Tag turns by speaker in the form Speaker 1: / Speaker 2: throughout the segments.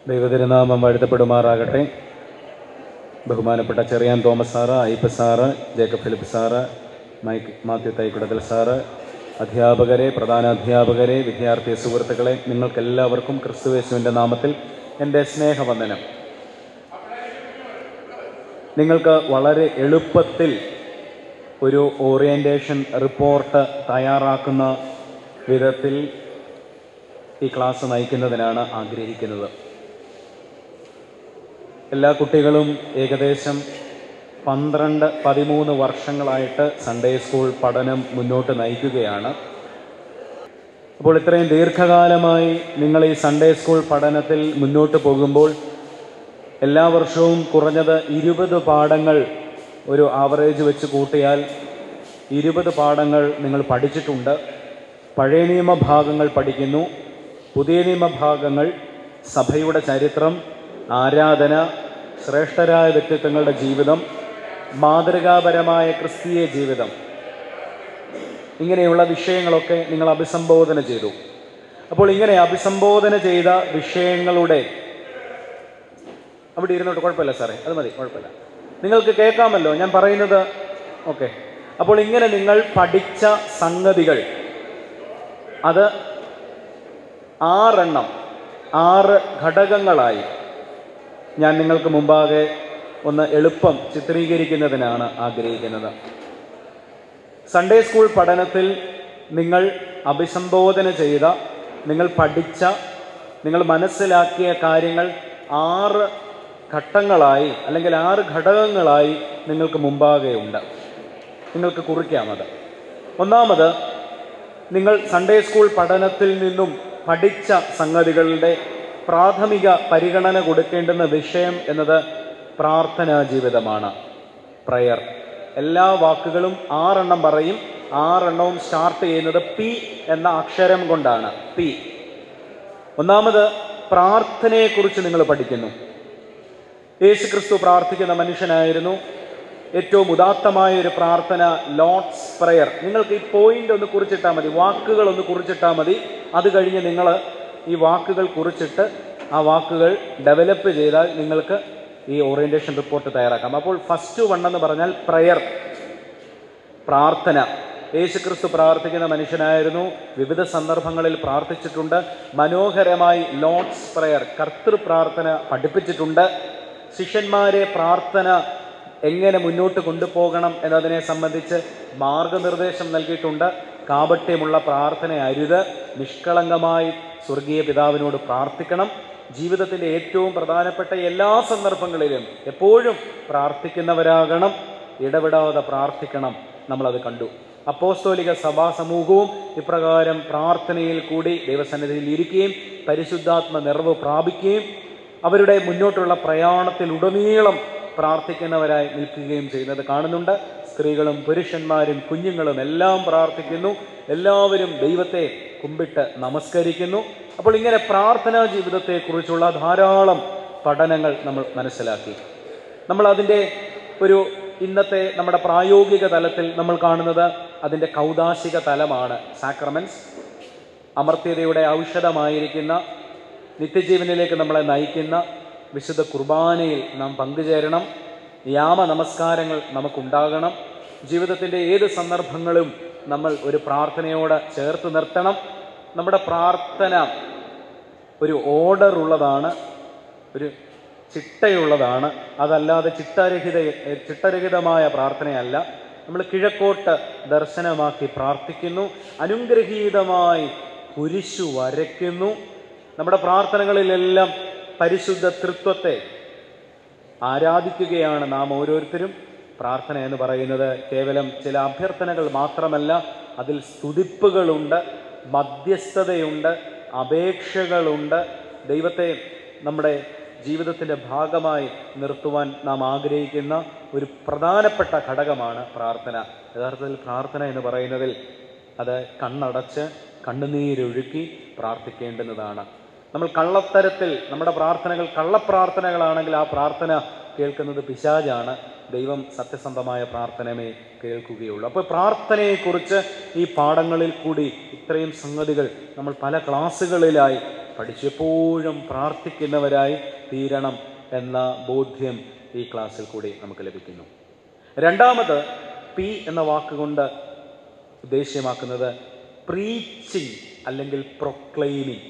Speaker 1: ദൈവതിരുനാമം വാഴ്ത്തപ്പെടുമാറാകട്ടെ. ബഹുമാനപ്പെട്ട Cherian Thomas sir, Ayyappa sir, Jacob Philip sir, Mathew Thaikudathil sir, അധ്യാപകരെ, പ്രധാന അധ്യാപകരെ, വിദ്യാർത്ഥി സുഹൃത്തുക്കളെ, നിങ്ങൾക്കെല്ലാവർക്കും ക്രിസ്തുയേശുവിൻ്റെ നാമത്തിൽ എൻ്റെ സ്നേഹവന്ദനം. നിങ്ങൾക്ക് വളരെ എളുപ്പത്തിൽ ഒരു ഓറിയൻറ്റേഷൻ റിപ്പോർട്ട് തയ്യാറാക്കുന്ന വിധത്തിൽ ഈ ക്ലാസ് നയിക്കുന്നതിനാണ് ആഗ്രഹിക്കുന്നത്. എല്ലാ കുട്ടികളും ഏകദേശം 12-13 വർഷങ്ങളായിട്ട് സൺഡേ സ്കൂൾ പഠനം മുന്നോട്ട് നയിക്കുകയാണ്. അപ്പോൾ ഇത്രയും ദീർഘകാലമായി നിങ്ങൾ ഈ സൺഡേ സ്കൂൾ പഠനത്തിൽ മുന്നോട്ട് പോകുമ്പോൾ എല്ലാ വർഷവും കുറഞ്ഞത് 20 പാഠങ്ങൾ ഒരു ആവറേജ് വെച്ച് കൂട്ടിയാൽ 20 പാഠങ്ങൾ നിങ്ങൾ പഠിച്ചിട്ടുണ്ട്. പഴയ നിയമഭാഗങ്ങൾ പഠിക്കുന്നു, പുതിയ നിയമഭാഗങ്ങൾ, സഭയുടെ ചരിത്രം, ആരാധന, ശ്രേഷ്ഠരായ വ്യക്തിത്വങ്ങളുടെ ജീവിതം, മാതൃകാപരമായ ക്രിസ്തീയ ജീവിതം, ഇങ്ങനെയുള്ള വിഷയങ്ങളൊക്കെ നിങ്ങൾ അഭിസംബോധന ചെയ്തു. അപ്പോൾ ഇങ്ങനെ അഭിസംബോധന ചെയ്ത വിഷയങ്ങളുടെ അവിടെ ഇരുന്നോട്ട് കുഴപ്പമില്ല സാറേ, അത് മതി, കുഴപ്പമില്ല, നിങ്ങൾക്ക് കേൾക്കാമല്ലോ ഞാൻ പറയുന്നത്. ഓക്കെ. അപ്പോൾ ഇങ്ങനെ നിങ്ങൾ പഠിച്ച സംഗതികൾ അത് 6 ഘടകങ്ങളായി ഞാൻ നിങ്ങൾക്ക് മുമ്പാകെ ഒന്ന് എളുപ്പം ചിത്രീകരിക്കുന്നതിനാണ് ആഗ്രഹിക്കുന്നത്. സൺഡേ സ്കൂൾ പഠനത്തിൽ നിങ്ങൾ അഭിസംബോധന ചെയ്ത, നിങ്ങൾ പഠിച്ച, നിങ്ങൾ മനസ്സിലാക്കിയ കാര്യങ്ങൾ 6 ഘട്ടങ്ങളായി അല്ലെങ്കിൽ 6 ഘടകങ്ങളായി നിങ്ങൾക്ക് മുമ്പാകെ ഉണ്ട്. നിങ്ങൾക്ക് കുറിക്കാമത്. ഒന്നാമത്, നിങ്ങൾ സൺഡേ സ്കൂൾ പഠനത്തിൽ നിന്നും പഠിച്ച സംഗതികളുടെ പ്രാഥമിക പരിഗണന കൊടുക്കേണ്ടുന്ന വിഷയം എന്നത് പ്രാർത്ഥനാ ജീവിതമാണ്. പ്രയർ. എല്ലാ വാക്കുകളും 6 പറയും. 6 സ്റ്റാർട്ട് ചെയ്യുന്നത് പി എന്ന അക്ഷരം കൊണ്ടാണ്. പി. ഒന്നാമത്, പ്രാർത്ഥനയെക്കുറിച്ച് നിങ്ങൾ പഠിക്കുന്നു. യേശുക്രിസ്തു പ്രാർത്ഥിക്കുന്ന മനുഷ്യനായിരുന്നു. ഏറ്റവും ഉദാത്തമായ ഒരു പ്രാർത്ഥന ലോർഡ്സ് പ്രയർ. നിങ്ങൾക്ക് ഈ പോയിന്റ് ഒന്ന് കുറിച്ചിട്ടാൽ മതി, വാക്കുകൾ ഒന്ന് കുറിച്ചിട്ടാൽ മതി. അത് കഴിഞ്ഞ് നിങ്ങൾ ഈ വാക്കുകൾ കുറിച്ചിട്ട് ആ വാക്കുകൾ ഡെവലപ്പ് ചെയ്താൽ നിങ്ങൾക്ക് ഈ ഓറിയൻറ്റേഷൻ റിപ്പോർട്ട് തയ്യാറാക്കാം. അപ്പോൾ ഫസ്റ്റ് 1 എന്ന് പറഞ്ഞാൽ പ്രയർ, പ്രാർത്ഥന. യേശുക്രിസ്തു പ്രാർത്ഥിക്കുന്ന മനുഷ്യനായിരുന്നു. വിവിധ സന്ദർഭങ്ങളിൽ പ്രാർത്ഥിച്ചിട്ടുണ്ട്. മനോഹരമായി ലോർഡ്സ് പ്രയർ, കർത്തൃ പ്രാർത്ഥന പഠിപ്പിച്ചിട്ടുണ്ട്. ശിഷ്യന്മാരെ പ്രാർത്ഥന എങ്ങനെ മുന്നോട്ട് കൊണ്ടുപോകണം എന്നതിനെ സംബന്ധിച്ച് മാർഗനിർദ്ദേശം നൽകിയിട്ടുണ്ട്. കാപട്യമുള്ള പ്രാർത്ഥന അരുത്, നിഷ്കളങ്കമായി സ്വർഗീയ പിതാവിനോട് പ്രാർത്ഥിക്കണം. ജീവിതത്തിൻ്റെ ഏറ്റവും പ്രധാനപ്പെട്ട എല്ലാ സന്ദർഭങ്ങളിലും എപ്പോഴും പ്രാർത്ഥിക്കുന്നവരാകണം, ഇടപെടാതെ പ്രാർത്ഥിക്കണം. നമ്മളത് കണ്ടു. അപ്പോസ്തോലിക സഭാ സമൂഹവും ഇപ്രകാരം പ്രാർത്ഥനയിൽ കൂടി ദൈവസന്നിധിയിൽ ഇരിക്കുകയും പരിശുദ്ധാത്മ നിറവ് പ്രാപിക്കുകയും അവരുടെ മുന്നോട്ടുള്ള പ്രയാണത്തിലുടനീളം പ്രാർത്ഥിക്കുന്നവരായി നിൽക്കുകയും ചെയ്യുന്നത് കാണുന്നുണ്ട്. സ്ത്രീകളും പുരുഷന്മാരും കുഞ്ഞുങ്ങളും എല്ലാം പ്രാർത്ഥിക്കുന്നു. എല്ലാവരും ദൈവത്തെ കുമ്പിട്ട് നമസ്കരിക്കുന്നു. അപ്പോൾ ഇങ്ങനെ പ്രാർത്ഥനാ ജീവിതത്തെക്കുറിച്ചുള്ള ധാരാളം പഠനങ്ങൾ നമ്മൾ മനസ്സിലാക്കി. നമ്മൾ അതിൻ്റെ ഒരു ഇന്നത്തെ നമ്മുടെ പ്രായോഗിക തലത്തിൽ നമ്മൾ കാണുന്നത് അതിൻ്റെ കൗദാശിക തലമാണ്. സാക്രമെന്റ്സ്, അമർത്യതയുടെ ഔഷധമായിരിക്കുന്ന, നിത്യജീവനിലേക്ക് നമ്മളെ നയിക്കുന്ന വിശുദ്ധ കുർബാനയിൽ നാം പങ്കുചേരണം. യാമ നമസ്കാരങ്ങൾ നമുക്കുണ്ടാകണം. ജീവിതത്തിൻ്റെ ഏത് സന്ദർഭങ്ങളും നമ്മൾ ഒരു പ്രാർത്ഥനയോട് ചേർത്ത് നിർത്തണം. നമ്മുടെ പ്രാർത്ഥന ഒരു ഓർഡർ ഉള്ളതാണ്, ഒരു ചിട്ടയുള്ളതാണ്. അതല്ലാതെ ചിട്ടരഹിതമായ പ്രാർത്ഥനയല്ല. നമ്മൾ കിഴക്കോട്ട് ദർശനമാക്കി പ്രാർത്ഥിക്കുന്നു. അനുഗ്രഹീതമായി കുരിശു വരയ്ക്കുന്നു. നമ്മുടെ പ്രാർത്ഥനകളിലെല്ലാം പരിശുദ്ധ തൃത്വത്തെ ആരാധിക്കുകയാണ് നാം ഓരോരുത്തരും. പ്രാർത്ഥന എന്ന് പറയുന്നത് കേവലം ചില അഭ്യർത്ഥനകൾ മാത്രമല്ല, അതിൽ സ്തുതിപ്പുകളുണ്ട്, മധ്യസ്ഥതയുണ്ട്, അപേക്ഷകളുണ്ട്. ദൈവത്തെ നമ്മുടെ ജീവിതത്തിൻ്റെ ഭാഗമായി നിർത്തുവാൻ നാം ആഗ്രഹിക്കുന്ന ഒരു പ്രധാനപ്പെട്ട ഘടകമാണ് പ്രാർത്ഥന. യഥാർത്ഥത്തിൽ പ്രാർത്ഥന എന്ന് പറയുന്നതിൽ അത് കണ്ണടച്ച് കണ്ണുനീരൊഴുക്കി പ്രാർത്ഥിക്കേണ്ടുന്നതാണ്. നമ്മൾ കള്ളത്തരത്തിൽ നമ്മുടെ പ്രാർത്ഥനകൾ കള്ളപ്രാർത്ഥനകളാണെങ്കിൽ ആ പ്രാർത്ഥന കേൾക്കുന്നത് പിശാചാണ്. ദൈവം സത്യസന്ധമായ പ്രാർത്ഥനമേ കേൾക്കുകയുള്ളൂ. അപ്പോൾ പ്രാർത്ഥനയെക്കുറിച്ച് ഈ പാഠങ്ങളിൽ കൂടി ഇത്രയും സംഗതികൾ നമ്മൾ പല ക്ലാസ്സുകളിലായി പഠിച്ചു. എപ്പോഴും പ്രാർത്ഥിക്കുന്നവരായി തീരണം എന്ന ബോധ്യം ഈ ക്ലാസ്സിൽ കൂടി നമുക്ക് ലഭിക്കുന്നു. രണ്ടാമത്, പി എന്ന വാക്കുകൊണ്ട് ഉദ്ദേശ്യമാക്കുന്നത് പ്രീച്ചിങ് അല്ലെങ്കിൽ പ്രൊക്ലെയിമിങ്.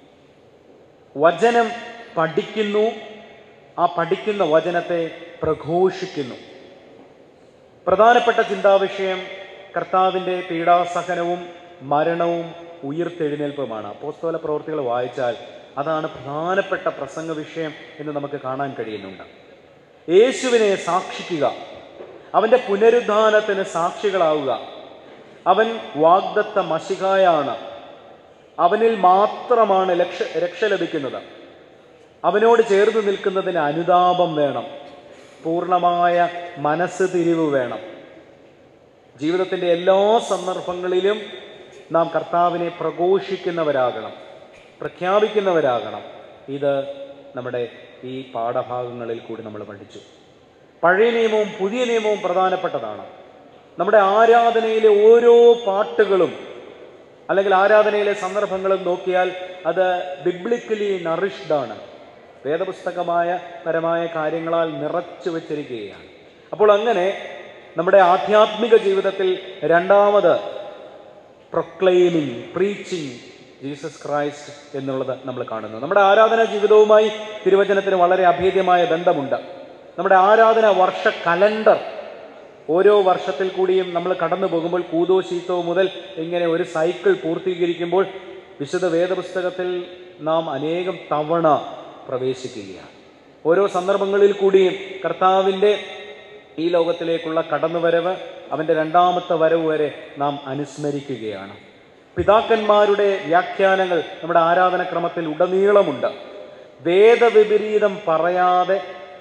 Speaker 1: വചനം പഠിക്കുന്നു, ആ പഠിക്കുന്ന വചനത്തെ പ്രഘോഷിക്കുന്നു. പ്രധാനപ്പെട്ട ചിന്താവിഷയം കർത്താവിൻ്റെ പീഡാസഹനവും മരണവും ഉയിർത്തെഴുന്നേൽപ്പുമാണ്. അപ്പോസ്തല പ്രവൃത്തികൾ വായിച്ചാൽ അതാണ് പ്രധാനപ്പെട്ട പ്രസംഗ വിഷയം എന്ന് നമുക്ക് കാണാൻ കഴിയുന്നുണ്ട്. യേശുവിനെ സാക്ഷിക്കുക, അവൻ്റെ പുനരുദ്ധാനത്തിന് സാക്ഷികളാവുക. അവൻ വാഗ്ദത്ത മശിഹായാണ്. അവനിൽ മാത്രമാണ് രക്ഷ ലഭിക്കുന്നത്. അവനോട് ചേർന്ന് നിൽക്കുന്നതിന് അനുതാപം വേണം, പൂർണ്ണമായ മനസ്സ് തിരിവ് വേണം. ജീവിതത്തിൻ്റെ എല്ലാ സന്ദർഭങ്ങളിലും നാം കർത്താവിനെ പ്രഘോഷിക്കുന്നവരാകണം, പ്രഖ്യാപിക്കുന്നവരാകണം. ഇത് നമ്മുടെ ഈ പാഠഭാഗങ്ങളിൽ കൂടി നമ്മൾ പഠിച്ചു. പഴയ നിയമവും പുതിയ നിയമവും പ്രധാനപ്പെട്ടതാണ്. നമ്മുടെ ആരാധനയിലെ ഓരോ പാട്ടുകളും അല്ലെങ്കിൽ ആരാധനയിലെ സന്ദർഭങ്ങളും നോക്കിയാൽ അത് ബിബ്ലിക്കലി നറിഷ്ഡാണ്, വേദപുസ്തകമായ പരമായ കാര്യങ്ങളാൽ നിറച്ചു വച്ചിരിക്കുകയാണ്. അപ്പോൾ അങ്ങനെ നമ്മുടെ ആധ്യാത്മിക ജീവിതത്തിൽ രണ്ടാമത് പ്രൊക്ലെയിമിങ്, പ്രീച്ചിങ് ജീസസ് ക്രൈസ്റ്റ് എന്നുള്ളത് നമ്മൾ കാണുന്നു. നമ്മുടെ ആരാധനാ ജീവിതവുമായി തിരുവചനത്തിന് വളരെ അഭേദ്യമായ ബന്ധമുണ്ട്. നമ്മുടെ ആരാധന വർഷ കലണ്ടർ, ഓരോ വർഷത്തിൽ കൂടിയും നമ്മൾ കടന്നു പോകുമ്പോൾ കൂദോശീത്തോ മുതൽ ഇങ്ങനെ ഒരു സൈക്കിൾ പൂർത്തീകരിക്കുമ്പോൾ വിശുദ്ധ വേദപുസ്തകത്തിൽ നാം അനേകം തവണ പ്രവേശിക്കുകയാണ്. ഓരോ സന്ദർഭങ്ങളിൽ കൂടിയും കർത്താവിൻ്റെ ഈ ലോകത്തിലേക്കുള്ള കടന്നുവരവ്, അവൻ്റെ രണ്ടാമത്തെ വരവ് വരെ നാം അനുസ്മരിക്കുകയാണ്. പിതാക്കന്മാരുടെ വ്യാഖ്യാനങ്ങൾ നമ്മുടെ ആരാധനക്രമത്തിൽ ഉടനീളമുണ്ട്. വേദവിപരീതം പറയാതെ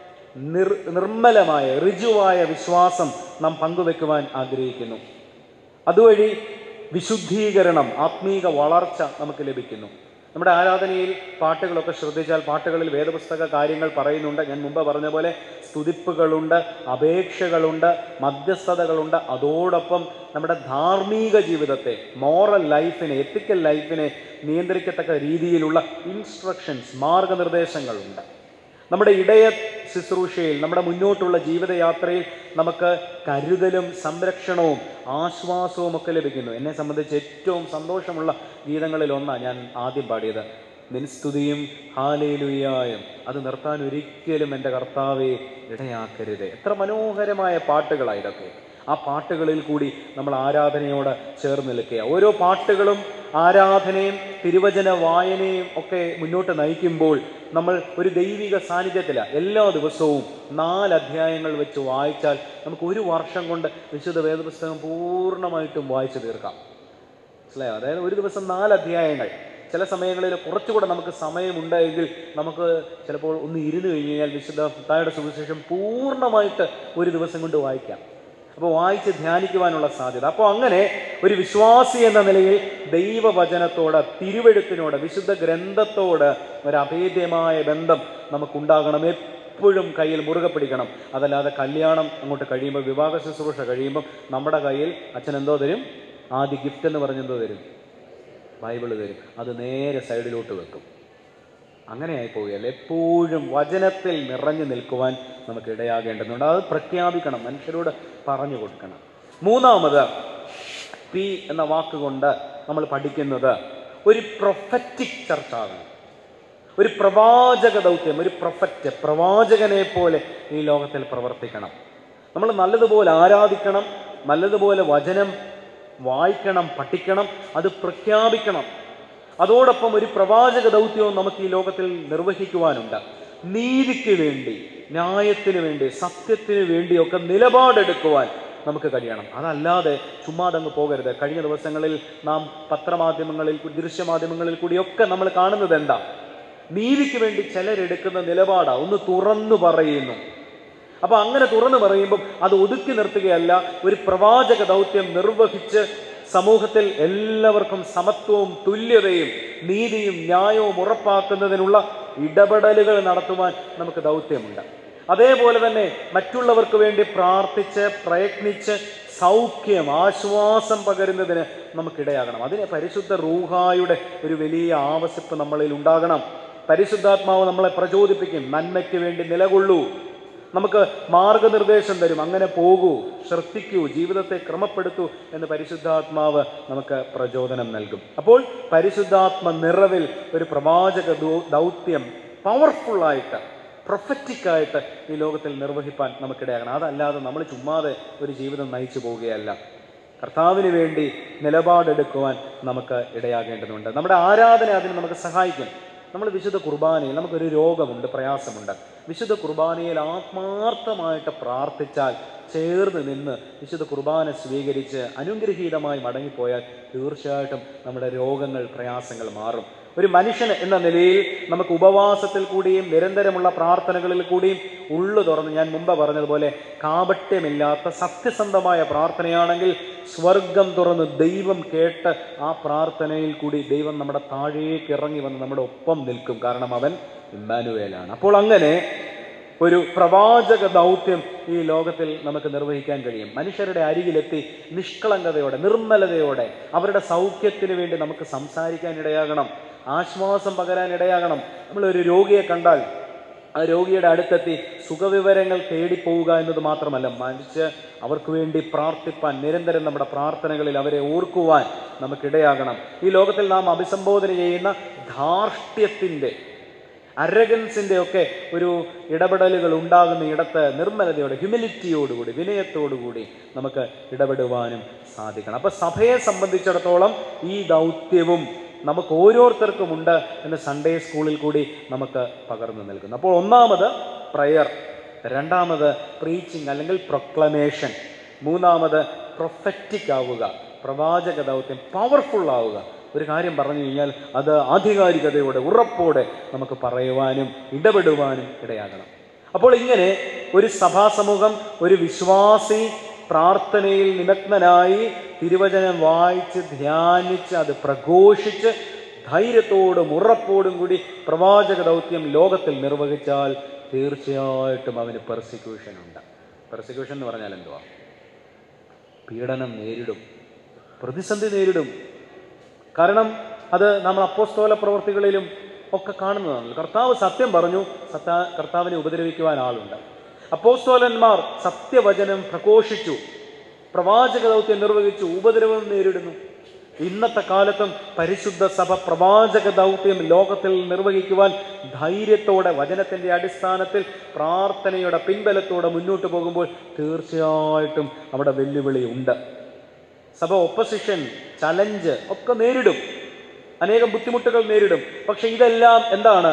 Speaker 1: നിർമ്മലമായ ഋജുവായ വിശ്വാസം നാം പങ്കുവെക്കുവാൻ ആഗ്രഹിക്കുന്നു. അതുവഴി വിശുദ്ധീകരണം, ആത്മീക വളർച്ച നമുക്ക് ലഭിക്കുന്നു. നമ്മുടെ ആരാധനയിൽ പാട്ടുകളൊക്കെ ശ്രദ്ധിച്ചാൽ പാട്ടുകളിൽ വേദപുസ്തക കാര്യങ്ങൾ പറയുന്നുണ്ട്. ഞാൻ മുമ്പ് പറഞ്ഞ പോലെ സ്തുതിപ്പുകളുണ്ട്, അപേക്ഷകളുണ്ട്, മധ്യസ്ഥതകളുണ്ട്. അതോടൊപ്പം നമ്മുടെ ധാർമ്മിക ജീവിതത്തെ, മോറൽ ലൈഫിനെ, എത്തിക്കൽ ലൈഫിനെ നിയന്ത്രിക്കത്തക്ക രീതിയിലുള്ള ഇൻസ്ട്രക്ഷൻസ്, മാർഗനിർദ്ദേശങ്ങളുണ്ട്. നമ്മുടെ ഇടയ ശുശ്രൂഷയിൽ, നമ്മുടെ മുന്നോട്ടുള്ള ജീവിതയാത്രയിൽ നമുക്ക് കരുതലും സംരക്ഷണവും ആശ്വാസവും ഒക്കെ ലഭിക്കുന്നു. എന്നെ സംബന്ധിച്ച് ഏറ്റവും സന്തോഷമുള്ള ഗീതങ്ങളിൽ ഒന്നാണ് ഞാൻ ആദ്യം പാടിയത്, നിൻ സ്തുതിയും ഹാലേലുയായും. അത് നിർത്താൻ ഒരിക്കലും എൻ്റെ കർത്താവേ ഇടയാക്കരുതേ. എത്ര മനോഹരമായ പാട്ടുകളാണ് ഇതൊക്കെ. ആ പാട്ടുകളിൽ കൂടി നമ്മൾ ആരാധനയോട് ചേർന്ന് നിൽക്കുക. ഓരോ പാട്ടുകളും ആരാധനയും തിരുവചന വായനയും ഒക്കെ മുന്നോട്ട് നയിക്കുമ്പോൾ നമ്മൾ ഒരു ദൈവിക സാന്നിധ്യത്തിലാണ്. എല്ലാ ദിവസവും 4 അധ്യായങ്ങൾ വെച്ച് വായിച്ചാൽ നമുക്ക് ഒരു വർഷം കൊണ്ട് വിശുദ്ധ വേദപുസ്തകം പൂർണ്ണമായിട്ടും വായിച്ചു തീർക്കാം. മനസ്സിലായോ? അതായത് ഒരു ദിവസം 4 അധ്യായങ്ങൾ. ചില സമയങ്ങളിൽ കുറച്ചുകൂടെ നമുക്ക് സമയമുണ്ടെങ്കിൽ നമുക്ക് ചിലപ്പോൾ ഒന്ന് ഇരുന്ന് കഴിഞ്ഞാൽ വിശുദ്ധ മത്തായിയുടെ സുവിശേഷം പൂർണ്ണമായിട്ട് ഒരു ദിവസം കൊണ്ട് വായിക്കാം. അപ്പോൾ വായിച്ച് ധ്യാനിക്കുവാനുള്ള സാധ്യത. അപ്പോൾ അങ്ങനെ ഒരു വിശ്വാസി എന്ന നിലയിൽ ദൈവവചനത്തോട്, തിരുവെഴുത്തിനോട്, വിശുദ്ധ ഗ്രന്ഥത്തോട് ഒരു അഭേദ്യമായ ബന്ധം നമുക്കുണ്ടാകണം. എപ്പോഴും കയ്യിൽ മുറുകെ പിടിക്കണം. അതല്ലാതെ കല്യാണം അങ്ങോട്ട് കഴിയുമ്പോൾ, വിവാഹ ശുശ്രൂഷ കഴിയുമ്പം നമ്മുടെ കയ്യിൽ അച്ഛൻ എന്തോ തരും, ആദ്യ ഗിഫ്റ്റ് എന്ന് പറഞ്ഞെന്തോ തരും, ബൈബിള് തരും. അത് നേരെ സൈഡിലോട്ട് വെക്കും. അങ്ങനെയായി പോവുകയല്ല. എപ്പോഴും വചനത്തിൽ നിറഞ്ഞു നിൽക്കുവാൻ നമുക്ക് ഇടയാകേണ്ടതുണ്ട്. അത് പ്രഖ്യാപിക്കണം, മനുഷ്യരോട് പറഞ്ഞു കൊടുക്കണം. മൂന്നാമത്, പി എന്ന വാക്കുകൊണ്ട് നമ്മൾ പഠിക്കുന്നത് ഒരു പ്രൊഫറ്റിക് ചർച്ചാകണം. ഒരു പ്രവാചക ദൗത്യം, ഒരു പ്രൊഫറ്റ്, പ്രവാചകനെ പോലെ ഈ ലോകത്തിൽ പ്രവർത്തിക്കണം. നമ്മൾ നല്ലതുപോലെ ആരാധിക്കണം, നല്ലതുപോലെ വചനം വായിക്കണം, പഠിക്കണം, അത് പ്രഖ്യാപിക്കണം. അതോടൊപ്പം ഒരു പ്രവാചക ദൗത്യവും നമുക്ക് ഈ ലോകത്തിൽ നിർവഹിക്കുവാനുണ്ട്. നീതിക്ക് വേണ്ടി, ന്യായത്തിന് വേണ്ടി, സത്യത്തിന് വേണ്ടിയൊക്കെ നിലപാടെടുക്കുവാൻ നമുക്ക് കഴിയണം. അതല്ലാതെ ചുമ്മാതങ്ങ് പോകരുത്. കഴിഞ്ഞ ദിവസങ്ങളിൽ നാം പത്രമാധ്യമങ്ങളിൽ, ദൃശ്യമാധ്യമങ്ങളിൽ കൂടിയൊക്കെ നമ്മൾ കാണുന്നത് എന്താ? നീതിക്ക് വേണ്ടി ചിലരെടുക്കുന്ന നിലപാടാണ്. ഒന്ന് തുറന്നു പറയുന്നു. അപ്പോൾ അങ്ങനെ തുറന്നു പറയുമ്പം അത് ഒതുക്കി നിർത്തുകയല്ല, ഒരു പ്രവാചക ദൗത്യം നിർവഹിച്ച് സമൂഹത്തിൽ എല്ലാവർക്കും സമത്വവും തുല്യതയും നീതിയും ന്യായവും ഉറപ്പാക്കുന്നതിനുള്ള ഇടപെടലുകൾ നടത്തുവാൻ നമുക്ക് ദൗത്യമുണ്ട്. അതേപോലെ തന്നെ മറ്റുള്ളവർക്ക് വേണ്ടി പ്രാർത്ഥിച്ച് പ്രയത്നിച്ച് സൗഖ്യം, ആശ്വാസം പകരുന്നതിന് നമുക്കിടയാകണം. അതിന് പരിശുദ്ധ റൂഹായുടെ ഒരു വലിയ ആവശ്യപ്പ് നമ്മളിൽ ഉണ്ടാകണം. പരിശുദ്ധാത്മാവ് നമ്മളെ പ്രചോദിപ്പിക്കും. നന്മയ്ക്ക് വേണ്ടി നിലകൊള്ളൂ, നമുക്ക് മാർഗനിർദ്ദേശം തരും, അങ്ങനെ പോകൂ, ശ്രദ്ധിക്കൂ, ജീവിതത്തെ ക്രമപ്പെടുത്തൂ എന്ന് പരിശുദ്ധാത്മാവ് നമുക്ക് പ്രചോദനം നൽകും. അപ്പോൾ പരിശുദ്ധാത്മ നിറവിൽ ഒരു പ്രവാചക ദൗത്യം പവർഫുള്ളായിട്ട്, പ്രൊഫറ്റിക്കായിട്ട് ഈ ലോകത്തിൽ നിർവഹിപ്പാൻ നമുക്കിടയാകണം. അതല്ലാതെ നമ്മൾ ചുമ്മാതെ ഒരു ജീവിതം നയിച്ചു പോവുകയല്ല. കർത്താവിന് വേണ്ടി നിലപാടെടുക്കുവാൻ നമുക്ക് ഇടയാകേണ്ടതുണ്ട്. നമ്മുടെ ആരാധന അതിന് നമുക്ക് സഹായിക്കും. നമ്മൾ വിശുദ്ധ കുർബാനയിൽ നമുക്കൊരു രോഗമുണ്ട്, പ്രയാസമുണ്ട്. വിശുദ്ധ കുർബാനയിൽ ആത്മാർത്ഥമായിട്ട് പ്രാർത്ഥിച്ചാൽ, ചേർന്ന് നിന്ന് വിശുദ്ധ കുർബാന സ്വീകരിച്ച് അനുഗ്രഹീതമായി മടങ്ങിപ്പോയാൽ തീർച്ചയായിട്ടും നമ്മുടെ രോഗങ്ങൾ, പ്രയാസങ്ങൾ മാറും. ഒരു മനുഷ്യൻ എന്ന നിലയിൽ നമുക്ക് ഉപവാസത്തിൽ കൂടിയും നിരന്തരമുള്ള പ്രാർത്ഥനകളിൽ കൂടിയും ഉള്ളു തുറന്ന്, ഞാൻ മുമ്പ് പറഞ്ഞതുപോലെ കാപട്യമില്ലാത്ത സത്യസന്ധമായ പ്രാർത്ഥനയാണെങ്കിൽ സ്വർഗം തുറന്ന് ദൈവം കേട്ട് ആ പ്രാർത്ഥനയിൽ കൂടി ദൈവം നമ്മുടെ താഴേക്ക് ഇറങ്ങി വന്ന് നമ്മുടെ ഒപ്പം നിൽക്കും. കാരണം അവൻ ഇമ്മാനുവേലാണ്. അപ്പോൾ അങ്ങനെ ഒരു പ്രവാചക ദൗത്യം ഈ ലോകത്തിൽ നമുക്ക് നിർവഹിക്കാൻ കഴിയും. മനുഷ്യരുടെ അരികിലെത്തി നിഷ്കളങ്കതയോടെ, നിർമ്മലതയോടെ അവരുടെ സൗഖ്യത്തിന് വേണ്ടി നമുക്ക് സംസാരിക്കാൻ ഇടയാകണം, ആശ്വാസം പകരാൻ ഇടയാകണം. നമ്മളൊരു രോഗിയെ കണ്ടാൽ ആ രോഗിയുടെ അടുത്തെത്തി സുഖവിവരങ്ങൾ തേടിപ്പോവുക എന്നത് മാത്രമല്ല, മറിച്ച് അവർക്ക് വേണ്ടി പ്രാർത്ഥിപ്പാൻ, നിരന്തരം നമ്മുടെ പ്രാർത്ഥനകളിൽ അവരെ ഓർക്കുവാൻ നമുക്കിടയാകണം. ഈ ലോകത്തിൽ നാം അഭിസംബോധന ചെയ്യുന്ന ധാർഷ്ട്യത്തിൻ്റെ, അരഗൻസിൻ്റെ ഒക്കെ ഒരു ഇടപെടലുകൾ ഉണ്ടാകുന്ന ഇടത്ത് നിർമ്മലതയോടെ, ഹ്യൂമിലിറ്റിയോടുകൂടി, വിനയത്തോടുകൂടി നമുക്ക് ഇടപെടുവാനും സാധിക്കണം. അപ്പം സഭയെ സംബന്ധിച്ചിടത്തോളം ഈ ദൗത്യവും നമുക്ക് ഓരോരുത്തർക്കുമുണ്ട് എന്ന് സൺഡേ സ്കൂളിൽ കൂടി നമുക്ക് പകർന്നു നൽകുന്നു. അപ്പോൾ ഒന്നാമത് പ്രയർ, രണ്ടാമത് പ്രീച്ചിങ് അല്ലെങ്കിൽ പ്രൊക്ലമേഷൻ, മൂന്നാമത് പ്രൊഫറ്റിക് ആവുക, പ്രവാചക ദൗത്യം പവർഫുൾ ആവുക. ഒരു കാര്യം പറഞ്ഞു കഴിഞ്ഞാൽ അത് ആധികാരികതയോടെ, ഉറപ്പോടെ നമുക്ക് പറയുവാനും ഇടപെടുവാനും ഇടയാകണം. അപ്പോൾ ഇങ്ങനെ ഒരു സഭാസമൂഹം, ഒരു വിശ്വാസി പ്രാർത്ഥനയിൽ നിമഗ്നനായി തിരുവചനം വായിച്ച് ധ്യാനിച്ച് അത് പ്രഘോഷിച്ച് ധൈര്യത്തോടും ഉറപ്പോടും കൂടി പ്രവാചക ദൗത്യം ലോകത്തിൽ നിർവഹിച്ചാൽ തീർച്ചയായിട്ടും അവന് പെർസിക്യൂഷൻ ഉണ്ട്. പെർസിക്യൂഷൻ എന്ന് പറഞ്ഞാൽ എന്തുവാ? പീഡനം നേരിടും, പ്രതിസന്ധി നേരിടും. കാരണം അത് നമ്മൾ അപ്പോസ്തല പ്രവൃത്തികളിലും ഒക്കെ കാണുന്നതാണ്. കർത്താവ് സത്യം പറഞ്ഞു, കർത്താവിനെ ഉപദ്രവിക്കുവാൻ ആളുണ്ട്. അപ്പോസ്തലന്മാർ സത്യവചനം പ്രഘോഷിച്ചു, പ്രവാചക ദൗത്യം നിർവഹിച്ചു, ഉപദ്രവം നേരിടുന്നു. ഇന്നത്തെ കാലത്തും പരിശുദ്ധ സഭ പ്രവാചക ദൗത്യം ലോകത്തിൽ നിർവഹിക്കുവാൻ ധൈര്യത്തോടെ, വചനത്തിൻ്റെ അടിസ്ഥാനത്തിൽ പ്രാർത്ഥനയുടെ പിൻബലത്തോടെ മുന്നോട്ട് പോകുമ്പോൾ തീർച്ചയായിട്ടും അവിടെ വെല്ലുവിളി ഉണ്ട്. സഭ ഒപ്പോസിഷൻ, ചലഞ്ച് ഒക്കെ നേരിടും, അനേകം ബുദ്ധിമുട്ടുകൾ നേരിടും. പക്ഷെ ഇതെല്ലാം എന്താണ്?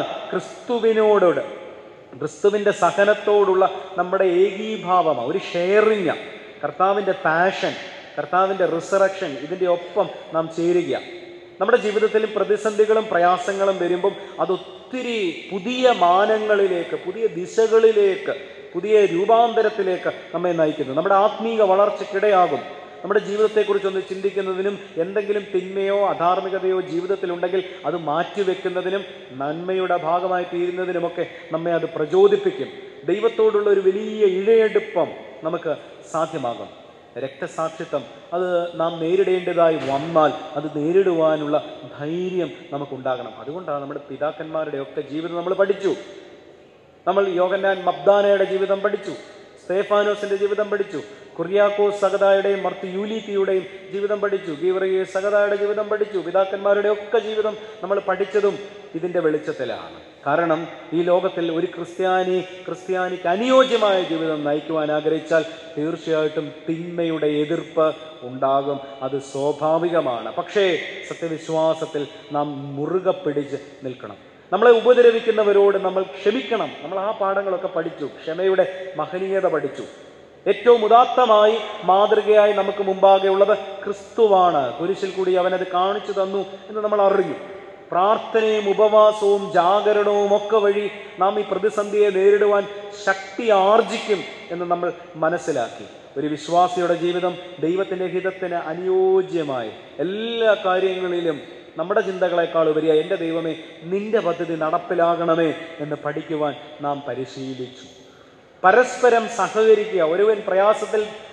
Speaker 1: ക്രിസ്തുവിൻ്റെ സഹനത്തോടുള്ള നമ്മുടെ ഏകീഭാവമാണ്, ഒരു ഷെയറിങ്, കർത്താവിൻ്റെ പാഷൻ, കർത്താവിൻ്റെ റിസറക്ഷൻ, ഇതിൻ്റെ ഒപ്പം നാം ചേരുക. നമ്മുടെ ജീവിതത്തിലും പ്രതിസന്ധികളും പ്രയാസങ്ങളും വരുമ്പം അതൊത്തിരി പുതിയ മാനങ്ങളിലേക്ക്, പുതിയ ദിശകളിലേക്ക്, പുതിയ രൂപാന്തരത്തിലേക്ക് നമ്മെ നയിക്കുന്നു. നമ്മുടെ ആത്മീക വളർച്ചയ്ക്കിടയാകും. നമ്മുടെ ജീവിതത്തെക്കുറിച്ചൊന്ന് ചിന്തിക്കുന്നതിനും, എന്തെങ്കിലും തിന്മയോ അധാർമികതയോ ജീവിതത്തിലുണ്ടെങ്കിൽ അത് മാറ്റിവെക്കുന്നതിനും, നന്മയുടെ ഭാഗമായി തീരുന്നതിനുമൊക്കെ നമ്മെ അത് പ്രചോദിപ്പിക്കും. ദൈവത്തോടുള്ള ഒരു വലിയ ഇഴയെടുപ്പം നമുക്ക് സാധ്യമാകും. രക്തസാക്ഷിത്വം അത് നാം നേരിടേണ്ടതായി വന്നാൽ അത് നേരിടുവാനുള്ള ധൈര്യം നമുക്കുണ്ടാകണം. അതുകൊണ്ടാണ് നമ്മുടെ പിതാക്കന്മാരുടെ ഒക്കെ ജീവിതം നമ്മൾ പഠിച്ചു. നമ്മൾ യോഹന്നാൻ മബ്ദാനയുടെ ജീവിതം പഠിച്ചു, സ്തേഫാനോസിന്റെ ജീവിതം പഠിച്ചു, കുര്യാക്കോസ് സഗതായുടെയും മർത്തി യൂലീത്തിയുടെയും ജീവിതം പഠിച്ചു, ഗീവർഗീസ് സഗതായുടെ ജീവിതം പഠിച്ചു. പിതാക്കന്മാരുടെ ഒക്കെ ജീവിതം നമ്മൾ പഠിച്ചതും ഇതിൻ്റെ വെളിച്ചത്തിലാണ്. കാരണം ഈ ലോകത്തിൽ ഒരു ക്രിസ്ത്യാനിക്ക് അനുയോജ്യമായ ജീവിതം നയിക്കുവാൻ ആഗ്രഹിച്ചാൽ തീർച്ചയായിട്ടും തിന്മയുടെ എതിർപ്പ് ഉണ്ടാകും, അത് സ്വാഭാവികമാണ്. പക്ഷേ സത്യവിശ്വാസത്തിൽ നാം മുറുകെ പിടിച്ച് നിൽക്കണം. നമ്മളെ ഉപദ്രവിക്കുന്നവരോട് നമ്മൾ ക്ഷമിക്കണം. നമ്മൾ ആ പാഠങ്ങളൊക്കെ പഠിച്ചു, ക്ഷമയുടെ മഹനീയത പഠിച്ചു. ഏറ്റവും ഉദാത്തമായി മാതൃകയായി നമുക്ക് മുമ്പാകെ ഉള്ളത് ക്രിസ്തുവാണ്. കുരിശിൽ കൂടി അവനത് കാണിച്ചു തന്നു എന്ന് നമ്മൾ അറിഞ്ഞു. പ്രാർത്ഥനയും ഉപവാസവും ജാഗരണവും ഒക്കെ വഴി നാം ഈ പ്രതിസന്ധിയെ നേരിടുവാൻ ശക്തി ആർജിക്കും എന്ന് നമ്മൾ മനസ്സിലാക്കി. ഒരു വിശ്വാസിയുടെ ജീവിതം ദൈവത്തിൻ്റെ ഹിതത്തിന് അനുയോജ്യമായി എല്ലാ കാര്യങ്ങളിലും നമ്മുടെ ചിന്തകളെക്കാൾ ഉപരിയായി എൻ്റെ ദൈവമേ നിന്റെ പദ്ധതി നടപ്പിലാകണമേ എന്ന് പഠിക്കുവാൻ നാം പരിശീലിച്ചു. പരസ്പരം സഹകരിക്കുക. ഒരുവൻ പ്രയാസത്തിൽ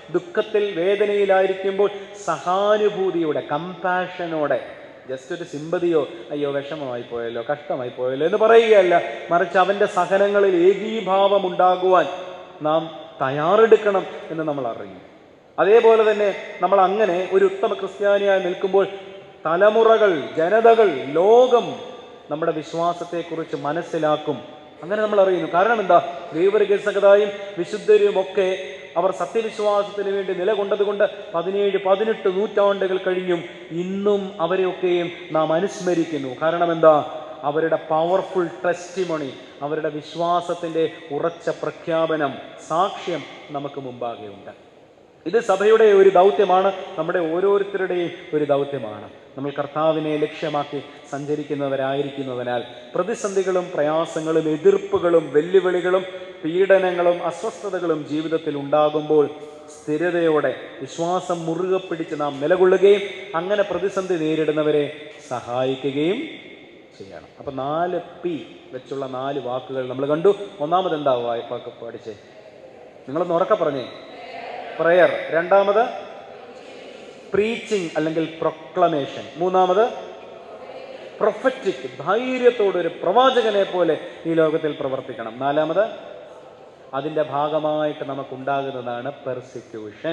Speaker 1: ദുഃഖത്തിൽ വേദനയിലായിരിക്കുമ്പോൾ സഹാനുഭൂതിയോടെ, കമ്പാഷനോടെ, ജസ്റ്റ് ഒരു സിമ്പതിയോ അയ്യോ വിഷമമായി പോയല്ലോ, കഷ്ടമായി പോയല്ലോ എന്ന് പറയുകയല്ല, മറിച്ച് അവൻ്റെ സഹനങ്ങളിൽ ഏകീഭാവം ഉണ്ടാകുവാൻ നാം തയ്യാറെടുക്കണം എന്ന് നമ്മൾ അറിയും. അതേപോലെ തന്നെ നമ്മൾ അങ്ങനെ ഒരു ഉത്തമ ക്രിസ്ത്യാനിയായി നിൽക്കുമ്പോൾ തലമുറകൾ, ജനതകൾ, ലോകം നമ്മുടെ വിശ്വാസത്തെക്കുറിച്ച് മനസ്സിലാക്കും. അങ്ങനെ നമ്മൾ അറിയുന്നു. കാരണം എന്താ? ദൈവവർഗീയസകതായും വിശുദ്ധരും ഒക്കെ അവർ സത്യവിശ്വാസത്തിന് വേണ്ടി നിലകൊണ്ടതുകൊണ്ട് 17-18 നൂറ്റാണ്ടുകൾ കഴിഞ്ഞും ഇന്നും അവരെയൊക്കെയും നാം അനുസ്മരിക്കുന്നു. കാരണം എന്താ? അവരുടെ പവർഫുൾ ടെസ്റ്റിമോണി, അവരുടെ വിശ്വാസത്തിൻ്റെ ഉറച്ച പ്രഖ്യാപനം, സാക്ഷ്യം നമുക്ക് മുമ്പാകെ ഉണ്ട്. ഇത് സഭയുടെ ഒരു ദൗത്യമാണ്, നമ്മുടെ ഓരോരുത്തരുടെയും ഒരു ദൗത്യമാണ്. നമ്മൾ കർത്താവിനെ ലക്ഷ്യമാക്കി സഞ്ചരിക്കുന്നവരായിരിക്കുന്നതിനാൽ പ്രതിസന്ധികളും പ്രയാസങ്ങളും എതിർപ്പുകളും വെല്ലുവിളികളും പീഡനങ്ങളും അസ്വസ്ഥതകളും ജീവിതത്തിൽ ഉണ്ടാകുമ്പോൾ സ്ഥിരതയോടെ വിശ്വാസം മുറുകെ പിടിച്ച് നാം നിലകൊള്ളുകയും അങ്ങനെ പ്രതിസന്ധി നേരിടുന്നവരെ സഹായിക്കുകയും ചെയ്യണം. അപ്പം 4P വെച്ചുള്ള 4 വാക്കുകൾ നമ്മൾ കണ്ടു. ഒന്നാമത് എന്താ വായ്പാക്ക് പഠിച്ചേ? നിങ്ങളൊന്ന് ഉറക്കെ പറഞ്ഞേ. പ്രയർ. രണ്ടാമത് പ്രീച്ചിങ് അല്ലെങ്കിൽ പ്രൊക്ലമേഷൻ. മൂന്നാമത് പ്രൊഫറ്റിക്, ധൈര്യത്തോടൊരു പ്രവാചകനെ പോലെ ഈ ലോകത്തിൽ പ്രവർത്തിക്കണം. നാലാമത് അതിൻ്റെ ഭാഗമായിട്ട് നമുക്കുണ്ടാകുന്നതാണ് പെർസിക്യൂഷൻ.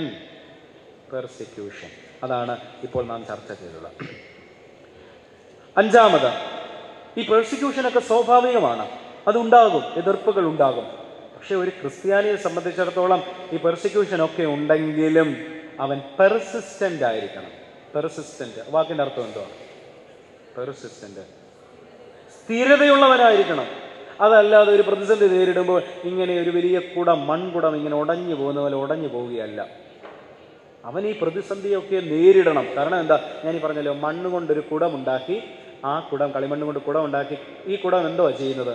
Speaker 1: അതാണ് ഇപ്പോൾ നാം ചർച്ച ചെയ്തത്. അഞ്ചാമത്, ഈ പെർസിക്യൂഷനൊക്കെ സ്വാഭാവികമാണ്, അതുണ്ടാകും, എതിർപ്പുകൾ ഉണ്ടാകും. പക്ഷെ ഒരു ക്രിസ്ത്യാനിയെ സംബന്ധിച്ചിടത്തോളം ഈ പെർസിക്യൂഷനൊക്കെ ഉണ്ടെങ്കിലും അവൻ പെർസിസ്റ്റൻ്റ് ആയിരിക്കണം. പെർസിസ്റ്റൻ്റ് വാക്കിൻ്റെ അർത്ഥം എന്താണ്? പെർസിസ്റ്റൻ്റ്, സ്ഥിരതയുള്ളവനായിരിക്കണം. അതല്ലാതെ ഒരു പ്രതിസന്ധി നേരിടുമ്പോൾ ഇങ്ങനെ ഒരു വലിയ കുടം, മൺകുടം ഇങ്ങനെ ഉടഞ്ഞു പോകുന്ന പോലെ ഉടഞ്ഞു പോവുകയല്ല. അവൻ ഈ പ്രതിസന്ധിയൊക്കെ നേരിടണം. കാരണം എന്താ? ഞാൻ ഈ പറഞ്ഞല്ലോ, മണ്ണ് കൊണ്ടൊരു കുടം ഉണ്ടാക്കി, ആ കുടം, കളിമണ്ണ് കൊണ്ട് കുടം ഉണ്ടാക്കി, ഈ കുടം എന്തോ ചെയ്യുന്നത്?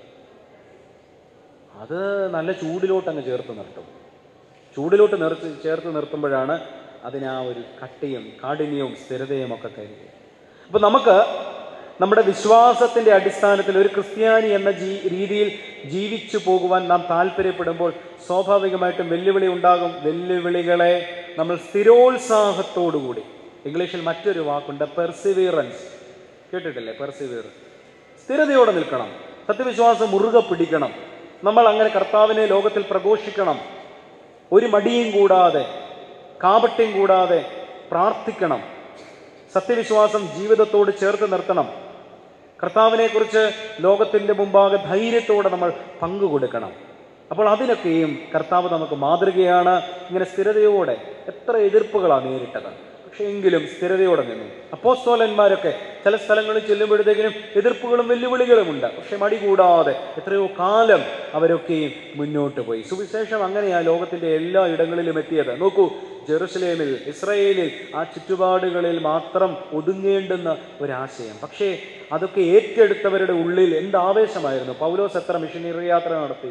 Speaker 1: അത് നല്ല ചൂടിലോട്ട് അങ്ങ് ചേർത്ത് നിർത്തും. ചൂടിലോട്ട് ചേർത്ത് നിർത്തുമ്പോഴാണ് അതിന് ആ ഒരു കട്ടിയും കാഠിന്യവും സ്ഥിരതയും ഒക്കെ തരുന്നത്. അപ്പോൾ നമുക്ക് നമ്മുടെ വിശ്വാസത്തിൻ്റെ അടിസ്ഥാനത്തിൽ ഒരു ക്രിസ്ത്യാനി എന്ന രീതിയിൽ ജീവിച്ചു പോകുവാൻ നാം താല്പര്യപ്പെടുമ്പോൾ സ്വാഭാവികമായിട്ടും വെല്ലുവിളി ഉണ്ടാകും. വെല്ലുവിളികളെ നമ്മൾ സ്ഥിരോത്സാഹത്തോടുകൂടി, ഇംഗ്ലീഷിൽ മറ്റൊരു വാക്കുണ്ട് പെർസിവിയറൻസ്, കേട്ടിട്ടില്ലേ? പെർസിവിയർ, സ്ഥിരതയോടെ നിൽക്കണം, സത്യവിശ്വാസം മുറുകെ പിടിക്കണം. നമ്മൾ അങ്ങനെ കർത്താവിനെ ലോകത്തിൽ പ്രഘോഷിക്കണം. ഒരു മടിയും കൂടാതെ, കാപട്യം കൂടാതെ പ്രാർത്ഥിക്കണം. സത്യവിശ്വാസം ജീവിതത്തോട് ചേർത്ത് നിർത്തണം. കർത്താവിനെക്കുറിച്ച് ലോകത്തിൻ്റെ മുമ്പാകെ ധൈര്യത്തോടെ നമ്മൾ പങ്കുകൊടുക്കണം. അപ്പോൾ അതിനൊക്കെയും കർത്താവ് നമുക്ക് മാതൃകയാണ്. ഇങ്ങനെ സ്ഥിരതയോടെ, എത്ര എതിർപ്പുകളാണ് നേരിട്ടത്, പക്ഷേ എങ്കിലും സ്ഥിരതയോടെ നിന്നു. അപ്പോസ്തലന്മാരൊക്കെ ചില സ്ഥലങ്ങളിൽ ചെല്ലുമ്പോഴത്തേക്കിനും എതിർപ്പുകളും വെല്ലുവിളികളും ഉണ്ട്, പക്ഷെ മടി കൂടാതെ എത്രയോ കാലം അവരൊക്കെയും മുന്നോട്ട് പോയി. സുവിശേഷം അങ്ങനെയാ ലോകത്തിൻ്റെ എല്ലാ ഇടങ്ങളിലും എത്തിയത്. നോക്കൂ, ജെറുസലേമിൽ, ഇസ്രായേലിൽ, ആ ചുറ്റുപാടുകളിൽ മാത്രം ഒതുങ്ങേണ്ടുന്ന ഒരാശയം. പക്ഷേ അതൊക്കെ ഏറ്റെടുത്തവരുടെ ഉള്ളിൽ എന്ത് ആവേശമായിരുന്നു. പൗലോസ് എത്ര മിഷനറി യാത്ര നടത്തി?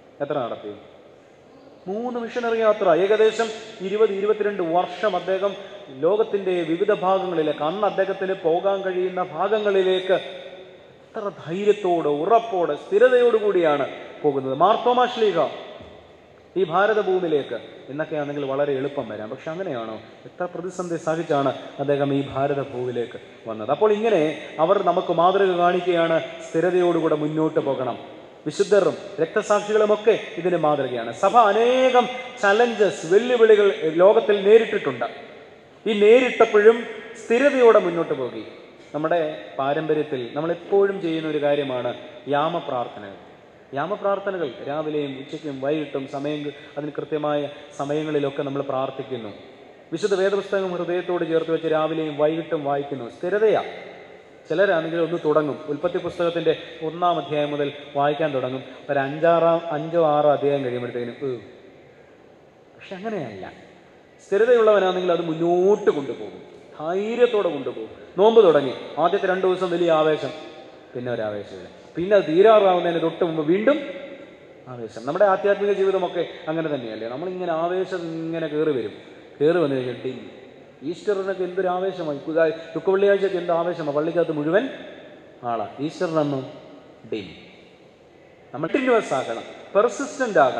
Speaker 1: 3 മിഷനറി യാത്ര. ഏകദേശം 20-22 വർഷം അദ്ദേഹം ലോകത്തിൻ്റെ വിവിധ ഭാഗങ്ങളിലേക്ക്, അന്ന് അദ്ദേഹത്തിന് പോകാൻ കഴിയുന്ന ഭാഗങ്ങളിലേക്ക് എത്ര ധൈര്യത്തോടെ, ഉറപ്പോടെ, സ്ഥിരതയോടുകൂടിയാണ് പോകുന്നത്. മാർത്തോമാ ശ്ലീഹ ഈ ഭാരതഭൂമിയിലേക്ക്, എന്നൊക്കെയാണെങ്കിൽ വളരെ എളുപ്പം വരാം, പക്ഷെ അങ്ങനെയാണോ? എത്ര പ്രതിസന്ധി സഹിച്ചാണ് അദ്ദേഹം ഈ ഭാരതഭൂമിയിലേക്ക് വന്നത്. അപ്പോൾ ഇങ്ങനെ അവർ നമുക്ക് മാതൃക കാണിക്കുകയാണ്, സ്ഥിരതയോടുകൂടെ മുന്നോട്ട് പോകണം. വിശുദ്ധരും രക്തസാക്ഷികളുമൊക്കെ ഇതിന് മാതൃകയാണ്. സഭ അനേകം ചലഞ്ചസ്, വെല്ലുവിളികൾ ലോകത്തിൽ നേരിട്ടിട്ടുണ്ട്. ഈ നേരിട്ടപ്പോഴും സ്ഥിരതയോടെ മുന്നോട്ട് പോകി. നമ്മുടെ പാരമ്പര്യത്തിൽ നമ്മളെപ്പോഴും ചെയ്യുന്ന ഒരു കാര്യമാണ് യാമപ്രാർത്ഥനകൾ. രാവിലെയും ഉച്ചയ്ക്കും വൈകിട്ടും അതിന് കൃത്യമായ സമയങ്ങളിലൊക്കെ നമ്മൾ പ്രാർത്ഥിക്കുന്നു. വിശുദ്ധ വേദപുസ്തകം ഹൃദയത്തോട് ചേർത്ത് വെച്ച് രാവിലെയും വൈകിട്ടും വായിക്കുന്നു. സ്ഥിരതയാണ്. ചിലരാണെങ്കിൽ ഒന്ന് തുടങ്ങും, ഉൽപ്പത്തി പുസ്തകത്തിൻ്റെ 1-ാം അധ്യായം മുതൽ വായിക്കാൻ തുടങ്ങും. ഒരു 5-6 അധ്യായം കഴിയുമ്പോഴത്തേനും പക്ഷെ അങ്ങനെയല്ല. സ്ഥിരതയുള്ളവനാണെങ്കിൽ അത് മുന്നോട്ട് കൊണ്ടുപോകും, ധൈര്യത്തോടെ കൊണ്ടുപോകും. നോമ്പ് തുടങ്ങി, ആദ്യത്തെ 2 ദിവസം വലിയ ആവേശം, പിന്നെ ഒരാവേശമില്ല. പിന്നെ അത് തീരാറാവുന്നതിന് തൊട്ട് മുമ്പ് വീണ്ടും ആവേശം. നമ്മുടെ ആധ്യാത്മിക ജീവിതമൊക്കെ അങ്ങനെ തന്നെയല്ലേ? നമ്മളിങ്ങനെ ആവേശം ഇങ്ങനെ കയറി വന്നു കഴിഞ്ഞിട്ട് ഈസ്റ്ററിനൊക്കെ എന്തൊരു ആവേശമായി, ദുഃഖവെള്ളിയാഴ്ചയൊക്കെ എന്ത് ആവേശമാണ്, പള്ളിക്കകത്ത് മുഴുവൻ ആളാണ്. ഈസ്റ്ററിനൊന്നും ഡിം. നമ്മൾ കണ്ടിന്യൂസ് ആകണം, പെർസിസ്റ്റൻ്റ് ആകണം.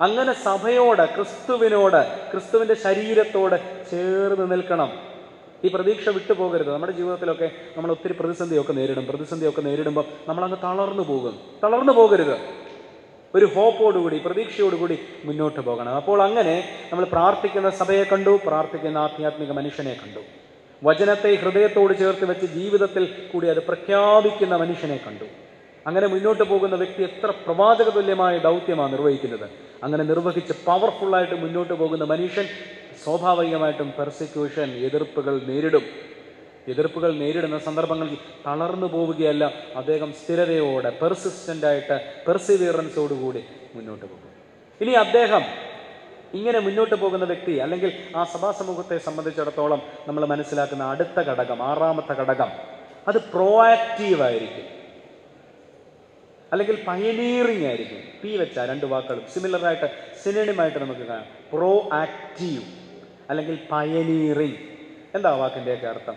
Speaker 1: അങ്ങനെ സഭയോട്, ക്രിസ്തുവിനോട്, ക്രിസ്തുവിൻ്റെ ശരീരത്തോട് ചേർന്ന് നിൽക്കണം. ഈ പ്രതീക്ഷ വിട്ടുപോകരുത്. നമ്മുടെ ജീവിതത്തിലൊക്കെ നമ്മൾ ഒത്തിരി പ്രതിസന്ധിയൊക്കെ നേരിടുമ്പോൾ നമ്മളങ്ങ് തളർന്നു പോകരുത്. ഒരു ഹോപ്പോടുകൂടി, പ്രതീക്ഷയോടുകൂടി മുന്നോട്ട് പോകണം. അപ്പോൾ അങ്ങനെ നമ്മൾ പ്രാർത്ഥിക്കുന്ന സഭയെ കണ്ടു, പ്രാർത്ഥിക്കുന്ന ആധ്യാത്മിക മനുഷ്യനെ കണ്ടു, വചനത്തെ ഹൃദയത്തോട് ചേർത്ത് വെച്ച് ജീവിതത്തിൽ കൂടി അത് പ്രഖ്യാപിക്കുന്ന മനുഷ്യനെ കണ്ടു. അങ്ങനെ മുന്നോട്ട് പോകുന്ന വ്യക്തി എത്ര പ്രവാചക തുല്യമായ ദൗത്യമാണ് നിർവഹിക്കുന്നത്. അങ്ങനെ നിർവഹിച്ച് പവർഫുള്ളായിട്ട് മുന്നോട്ട് പോകുന്ന മനുഷ്യൻ സ്വാഭാവികമായിട്ടും പെർസിക്യൂഷൻ, എതിർപ്പുകൾ നേരിടുന്ന സന്ദർഭങ്ങളിൽ തളർന്നു പോവുകയല്ല, അദ്ദേഹം സ്ഥിരതയോടെ, പെർസിസ്റ്റൻ്റായിട്ട്, പെർസിവിയറൻസോടുകൂടി മുന്നോട്ട് പോകും. ഇനി അദ്ദേഹം ഇങ്ങനെ മുന്നോട്ട് പോകുന്ന വ്യക്തി, അല്ലെങ്കിൽ ആ സഭാസമൂഹത്തെ സംബന്ധിച്ചിടത്തോളം നമ്മൾ മനസ്സിലാക്കുന്ന അടുത്ത ഘടകം, ആറാമത്തെ ഘടകം, അത് പ്രോആക്റ്റീവായിരിക്കും, അല്ലെങ്കിൽ പയനീറിങ് ആയിരിക്കും. പി വെച്ചാൽ രണ്ട് വാക്കുകളും സിമിലറായിട്ട്, സിനോണിമായിട്ട് നമുക്ക് കാണാം. പ്രോ ആക്റ്റീവ് അല്ലെങ്കിൽ പയനീറിങ്. എന്താ വാക്കിൻ്റെയൊക്കെ അർത്ഥം?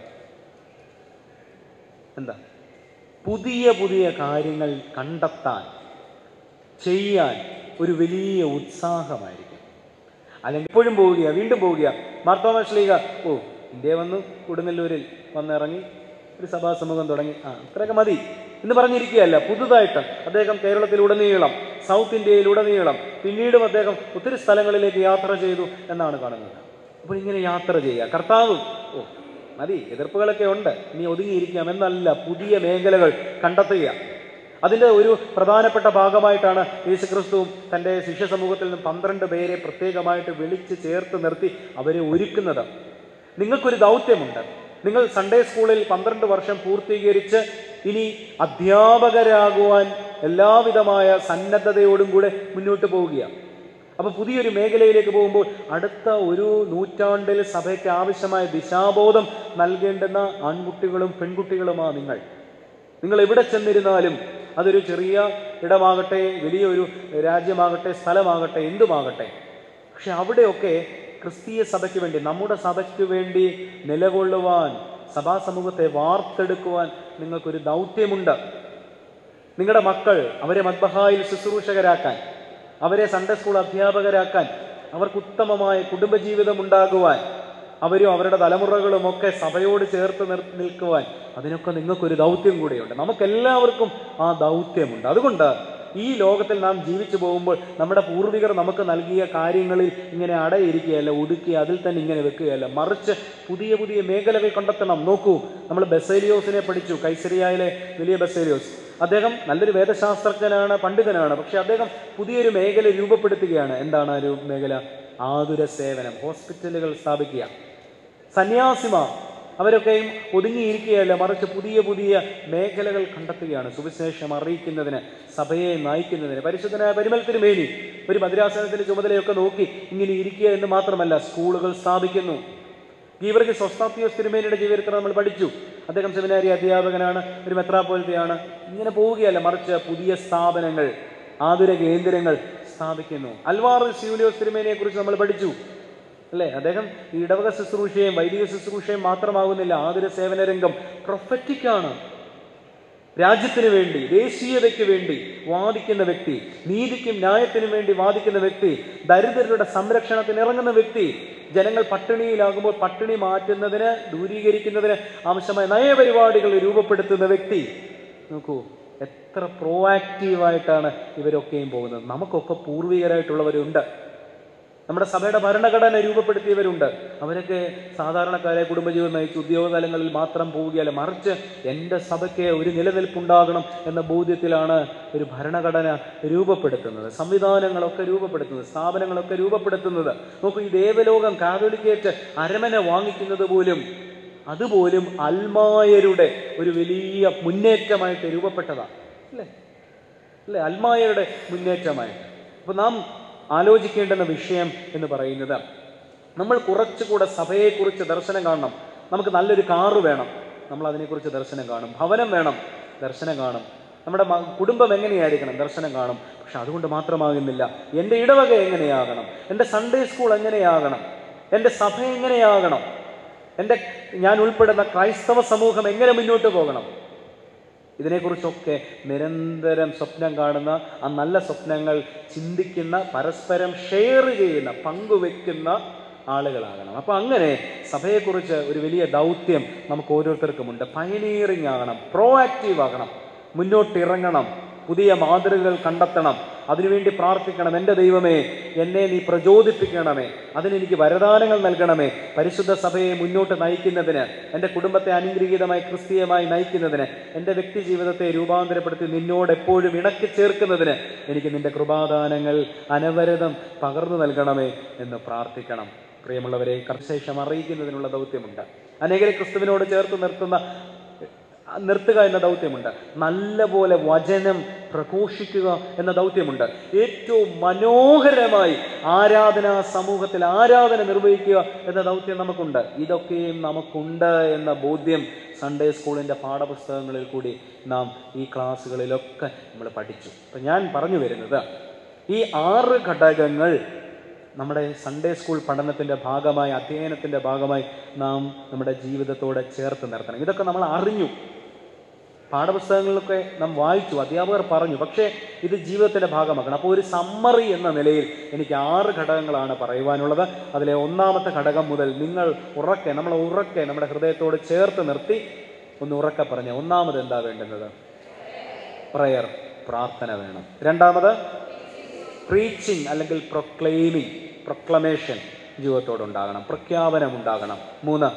Speaker 1: എന്താ? പുതിയ പുതിയ കാര്യങ്ങൾ കണ്ടെത്താൻ, ചെയ്യാൻ ഒരു വലിയ ഉത്സാഹമായിരിക്കും. അല്ലെങ്കിൽ എപ്പോഴും പോവുക, വീണ്ടും പോവുക. മാർത്തോമാ ശ്ലീഹ ഇന്ത്യ വന്നു, കൊടുങ്ങല്ലൂരിൽ വന്നിറങ്ങി, ഒരു സഭാസമൂഹം തുടങ്ങി, അത്രയൊക്കെ മതി എന്ന് പറഞ്ഞിരിക്കുകയല്ല. പുതുതായിട്ട് അദ്ദേഹം കേരളത്തിലുടനീളം, സൗത്ത് ഇന്ത്യയിലുടനീളം, പിന്നീടും അദ്ദേഹം ഒത്തിരി സ്ഥലങ്ങളിലേക്ക് യാത്ര ചെയ്തു എന്നാണ് കാണുന്നത്. അപ്പോൾ ഇങ്ങനെ യാത്ര ചെയ്യുക, കർത്താവ് മതി, എതിർപ്പുകളൊക്കെ ഉണ്ട്, ഇനി ഒതുങ്ങിയിരിക്കാം എന്നല്ല, പുതിയ മേഖലകൾ കണ്ടെത്തുക. അതിൻ്റെ ഒരു പ്രധാനപ്പെട്ട ഭാഗമായിട്ടാണ് യേശുക്രിസ്തുവും തൻ്റെ ശിഷ്യ സമൂഹത്തിൽ നിന്ന് 12 പേരെ പ്രത്യേകമായിട്ട് വിളിച്ച് ചേർത്ത് നിർത്തി അവരെ ഒരുക്കുന്നത്. നിങ്ങൾക്കൊരു ദൗത്യമുണ്ട്. നിങ്ങൾ സൺഡേ സ്കൂളിൽ 12 വർഷം പൂർത്തീകരിച്ച് ഇനി അധ്യാപകരാകുവാൻ എല്ലാവിധമായ സന്നദ്ധതയോടും കൂടെ മുന്നോട്ട് പോവുകയാണ്. അപ്പോൾ പുതിയൊരു മേഖലയിലേക്ക് പോകുമ്പോൾ അടുത്ത ഒരു നൂറ്റാണ്ടിൽ സഭയ്ക്ക് ആവശ്യമായ ദിശാബോധം നൽകേണ്ടുന്ന ആൺകുട്ടികളും പെൺകുട്ടികളുമാണ് നിങ്ങൾ എവിടെ ചെന്നിരുന്നാലും, അതൊരു ചെറിയ ഇടമാകട്ടെ, വലിയൊരു രാജ്യമാകട്ടെ, സ്ഥലമാകട്ടെ, എന്തുമാകട്ടെ, പക്ഷെ അവിടെയൊക്കെ ക്രിസ്തീയ സഭയ്ക്ക് വേണ്ടി, നമ്മുടെ സഭയ്ക്ക് വേണ്ടി നിലകൊള്ളുവാൻ, സഭാസമൂഹത്തെ വാർത്തെടുക്കുവാൻ നിങ്ങൾക്കൊരു ദൗത്യമുണ്ട്. നിങ്ങളുടെ മക്കൾ, അവരെ മദ്ബഹായിൽ ശുശ്രൂഷകരാക്കാൻ, അവരെ സൺഡേ സ്കൂൾ അധ്യാപകരാക്കാൻ, അവർക്ക് ഉത്തമമായ കുടുംബജീവിതം ഉണ്ടാകുവാൻ, അവരും അവരുടെ തലമുറകളുമൊക്കെ സഭയോട് ചേർത്ത് നിൽക്കുവാൻ, അതിനൊക്കെ നിങ്ങൾക്കൊരു ദൗത്യം കൂടെയുണ്ട്. നമുക്കെല്ലാവർക്കും ആ ദൗത്യമുണ്ട്. അതുകൊണ്ട് ഈ ലോകത്തിൽ നാം ജീവിച്ചു പോകുമ്പോൾ നമ്മുടെ പൂർവികർ നമുക്ക് നൽകിയ കാര്യങ്ങളിൽ ഇങ്ങനെ അടയിരിക്കുകയല്ല, ഒതുക്കി അതിൽ തന്നെ ഇങ്ങനെ വെക്കുകയല്ല, മറിച്ച് പുതിയ പുതിയ മേഖലകൾ കണ്ടെത്തണം. നോക്കൂ, നമ്മൾ ബസേലിയോസിനെ പഠിച്ചു, കൈസരിയയിലെ വലിയ ബസേലിയോസ്. അദ്ദേഹം നല്ലൊരു വേദശാസ്ത്രജ്ഞനാണ്, പണ്ഡിതനാണ്. പക്ഷെ അദ്ദേഹം പുതിയൊരു മേഖല രൂപപ്പെടുത്തുകയാണ്. എന്താണ് ആ ഒരു മേഖല? ആതുര സേവനം, ഹോസ്പിറ്റലുകൾ സ്ഥാപിക്കുക. സന്യാസിമാർ അവരൊക്കെയും ഒതുങ്ങിയിരിക്കുകയല്ല, മറിച്ച് പുതിയ പുതിയ മേഖലകൾ കണ്ടെത്തുകയാണ് സുവിശേഷം അറിയിക്കുന്നതിന്, സഭയെ നയിക്കുന്നതിന്. പരിശുദ്ധനായ പരിമൽ തിരുമേനി ഒരു ഭദ്രാസനത്തിന്റെ ചുമതലയൊക്കെ നോക്കി ഇങ്ങനെ ഇരിക്കുക എന്ന് മാത്രമല്ല, സ്കൂളുകൾ സ്ഥാപിക്കുന്നു. ഗീവർഗീസ് ഒസ്താത്തിയോസ് തിരുമേനിയുടെ ജീവിതത്തിൽ നമ്മൾ പഠിച്ചു. അദ്ദേഹം സെമിനാരി അധ്യാപകനാണ്, ഒരു മെത്രാപ്പോലിത്തയാണ്. ഇങ്ങനെ പോവുകയല്ല, മറിച്ച് പുതിയ സ്ഥാപനങ്ങൾ, ആതുര കേന്ദ്രങ്ങൾ സ്ഥാപിക്കുന്നു. അൽവാറിസ് യൂലിയോസ് തിരുമേനിയെ കുറിച്ച് നമ്മൾ പഠിച്ചു, അല്ലേ? അദ്ദേഹം ഈ ഇടവക ശുശ്രൂഷയും വൈദിക ശുശ്രൂഷയും മാത്രമാകുന്നില്ല, ആതുര സേവന രംഗം പ്രൊഫറ്റിക്കാണ്. രാജ്യത്തിന് വേണ്ടി, ദേശീയതയ്ക്ക് വേണ്ടി വാദിക്കുന്ന വ്യക്തി, നീതിക്കും ന്യായത്തിനും വേണ്ടി വാദിക്കുന്ന വ്യക്തി, ദരിദ്രരുടെ സംരക്ഷണത്തിന് ഇറങ്ങുന്ന വ്യക്തി, ജനങ്ങൾ പട്ടിണിയിലാകുമ്പോൾ പട്ടിണി മാറ്റുന്നതിന്, ദൂരീകരിക്കുന്നതിന് ആവശ്യമായ നയപരിപാടികൾ രൂപപ്പെടുത്തുന്ന വ്യക്തി. നോക്കൂ, എത്ര പ്രോആക്റ്റീവായിട്ടാണ് ഇവരൊക്കെയും പോകുന്നത്. നമുക്കൊക്കെ പൂർവികരായിട്ടുള്ളവരുണ്ട്, നമ്മുടെ സഭയുടെ ഭരണഘടന രൂപപ്പെടുത്തിയവരുണ്ട്. അവരൊക്കെ സാധാരണക്കാരെ കുടുംബജീവിതം നയിച്ച് ഉദ്യോഗ തലങ്ങളിൽ മാത്രം പോവുകയല്ല, മറിച്ച് എൻ്റെ സഭയ്ക്ക് ഒരു നിലനിൽപ്പുണ്ടാകണം എന്ന ബോധ്യത്തിലാണ് ഒരു ഭരണഘടന രൂപപ്പെടുത്തുന്നത്, സംവിധാനങ്ങളൊക്കെ രൂപപ്പെടുത്തുന്നത്, സ്ഥാപനങ്ങളൊക്കെ രൂപപ്പെടുത്തുന്നത്. നോക്കൂ, ഈ ദേവലോകം കാതോലിക്കേറ്റ് അരമന വാങ്ങിക്കുന്നത് പോലും, അതുപോലും അൽമായരുടെ ഒരു വലിയ മുന്നേറ്റമായിട്ട് രൂപപ്പെട്ടതാണ്, അല്ലേ? അൽമായരുടെ മുന്നേറ്റമായിട്ട്. അപ്പോൾ നാം ആലോചിക്കേണ്ടുന്ന വിഷയം എന്ന് പറയുന്നത്, നമ്മൾ കുറച്ചുകൂടെ സഭയെക്കുറിച്ച് ദർശനം കാണണം. നമുക്ക് നല്ലൊരു കാറ് വേണം, നമ്മൾ അതിനെക്കുറിച്ച് ദർശനം കാണും. ഭവനം വേണം, ദർശനം കാണും. നമ്മുടെ കുടുംബം എങ്ങനെയായിരിക്കണം, ദർശനം കാണും. പക്ഷെ അതുകൊണ്ട് മാത്രമാകുന്നില്ല. എൻ്റെ ഇടവക എങ്ങനെയാകണം, എൻ്റെ സൺഡേ സ്കൂൾ എങ്ങനെയാകണം, എൻ്റെ സഭ എങ്ങനെയാകണം, ഞാൻ ഉൾപ്പെടുന്ന ക്രൈസ്തവ സമൂഹം എങ്ങനെ മുന്നോട്ട് പോകണം, ഇതിനെക്കുറിച്ചൊക്കെ നിരന്തരം സ്വപ്നം കാണുന്ന, ആ നല്ല സ്വപ്നങ്ങൾ ചിന്തിക്കുന്ന, പരസ്പരം ഷെയർ ചെയ്യുന്ന, പങ്കുവെക്കുന്ന ആളുകളാകണം. അപ്പോൾ അങ്ങനെ സഭയെക്കുറിച്ച് ഒരു വലിയ ദൗത്യം നമുക്ക് ഓരോരുത്തർക്കുമുണ്ട്. പയനീറിങ് ആകണം, പ്രോആക്റ്റീവ് ആകണം, മുന്നോട്ടിറങ്ങണം, പുതിയ മാതൃകകൾ കണ്ടെത്തണം, അതിനുവേണ്ടി പ്രാർത്ഥിക്കണം. എൻ്റെ ദൈവമേ, എന്നെ നീ പ്രചോദിപ്പിക്കണമേ, അതിനെനിക്ക് വരദാനങ്ങൾ നൽകണമേ, പരിശുദ്ധ സഭയെ മുന്നോട്ട് നയിക്കുന്നതിന്, എൻ്റെ കുടുംബത്തെ അനുഗ്രഹീതമായി ക്രിസ്തീയമായി നയിക്കുന്നതിന്, എൻ്റെ വ്യക്തി ജീവിതത്തെ രൂപാന്തരപ്പെടുത്തി നിന്നോട് എപ്പോഴും ഇണക്കി ചേർക്കുന്നതിന് എനിക്ക് നിൻ്റെ കൃപാദാനങ്ങൾ അനവരതം പകർന്നു നൽകണമേ എന്ന് പ്രാർത്ഥിക്കണം. പ്രിയമുള്ളവരെ, കർശേഷം അറിയിക്കുന്നതിനുള്ള ദൗത്യമുണ്ട്. അനേകരെ ക്രിസ്തുവിനോട് ചേർത്ത് നിർത്തുക എന്ന ദൗത്യമുണ്ട്. നല്ലപോലെ വചനം പ്രഘോഷിക്കുക എന്ന ദൗത്യമുണ്ട്. ഏറ്റവും മനോഹരമായി ആരാധനാ സമൂഹത്തിൽ ആരാധന നിർവഹിക്കുക എന്ന ദൗത്യം നമുക്കുണ്ട്. ഇതൊക്കെയും നമുക്കുണ്ട് എന്ന ബോധ്യം സൺഡേ സ്കൂളിൻ്റെ പാഠപുസ്തകങ്ങളിൽ കൂടി നാം ഈ ക്ലാസ്സുകളിലൊക്കെ നമ്മൾ പഠിച്ചു. അപ്പം ഞാൻ പറഞ്ഞു വരുന്നത്, ഈ 6 ഘടകങ്ങൾ നമ്മുടെ സൺഡേ സ്കൂൾ പഠനത്തിൻ്റെ ഭാഗമായി, അധ്യയനത്തിൻ്റെ ഭാഗമായി നാം നമ്മുടെ ജീവിതത്തോടെ ചേർത്ത് നിർത്തണം. ഇതൊക്കെ നമ്മൾ അറിഞ്ഞു, പാഠപുസ്തകങ്ങളിലൊക്കെ നാം വായിച്ചു, അധ്യാപകർ പറഞ്ഞു, പക്ഷേ ഇത് ജീവിതത്തിൻ്റെ ഭാഗമാക്കണം. അപ്പോൾ ഒരു സമ്മറി എന്ന നിലയിൽ എനിക്ക് 6 ഘടകങ്ങളാണ് പറയുവാനുള്ളത്. അതിലെ 1ാമത്തെ ഘടകം മുതൽ നമ്മൾ ഉറക്കെ നമ്മുടെ ഹൃദയത്തോട് ചേർത്ത് നിർത്തി ഒന്ന് ഉറക്കെ പറഞ്ഞ. 1ാമത് എന്താ വേണ്ടുന്നത്? പ്രയർ, പ്രാർത്ഥന വേണം. 2ാമത് പ്രീച്ചിങ് അല്ലെങ്കിൽ പ്രൊക്ലമേഷൻ ജീവിതത്തോടുണ്ടാകണം, പ്രഖ്യാപനം ഉണ്ടാകണം. 3